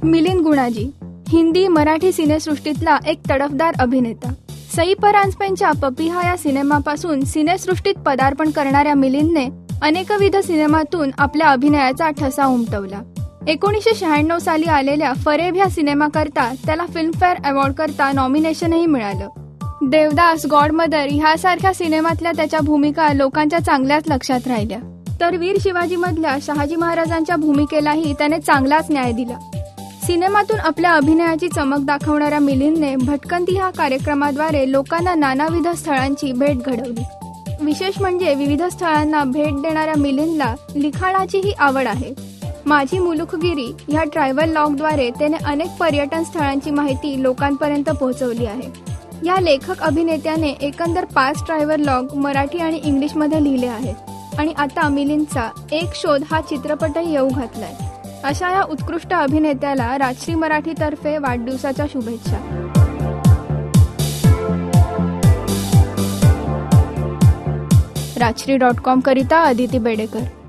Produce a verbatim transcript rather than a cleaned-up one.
मिलिंद गुणाजी हिंदी मराठी सिनेसृष्टीतला एक तडफदार अभिनेता. सई परांजपेंच्या पपिहा या सिनेमापासून सिनेसृष्टीत पदार्पण करणाऱ्या मिलिंदने अनेकविध सिनेमातून आपल्या अभिनयाचा ठसा उमटवला. एकोणीसशे शहाण्णव साली आलेल्या फरेब ह्या सिनेमाकरता त्याला फिल्मफेअर अवॉर्ड करता नॉमिनेशनही मिळालं. देवदास, गॉड मदर ह्यासारख्या सिनेमातल्या त्याच्या भूमिका लोकांच्या चांगल्याच लक्षात राहिल्या. तर वीर शिवाजी मधल्या शहाजी महाराजांच्या भूमिकेलाही त्याने चांगलाच न्याय दिला. सिनेमातून आपल्या अभिनयाची चमक दाखवणाऱ्या मिलिंदने भटकंती ह्या कार्यक्रमाद्वारे लोकांना नानाविध स्थळांची भेट घडवली. विशेष म्हणजे विविध स्थळांना भेट देणाऱ्या मिलिंदला लिखाणाचीही आवड आहे. माझी मुलुखगिरी ह्या ट्रॅव्हल लॉगद्वारे त्याने अनेक पर्यटन स्थळांची माहिती लोकांपर्यंत पोहोचवली आहे. या लेखक अभिनेत्याने एकंदर पाच ट्रॅव्हल लॉग मराठी आणि इंग्लिशमध्ये लिहिले आहेत आणि आता मिलिंदचा एक शोध हा चित्रपटही येऊ घातलाय. अशा या उत्कृष्ट अभिनेत्याला राजश्री मराठीतर्फे वाढदिवसाच्या शुभेच्छा. राजश्री डॉट कॉम करिता अदिती बेडेकर.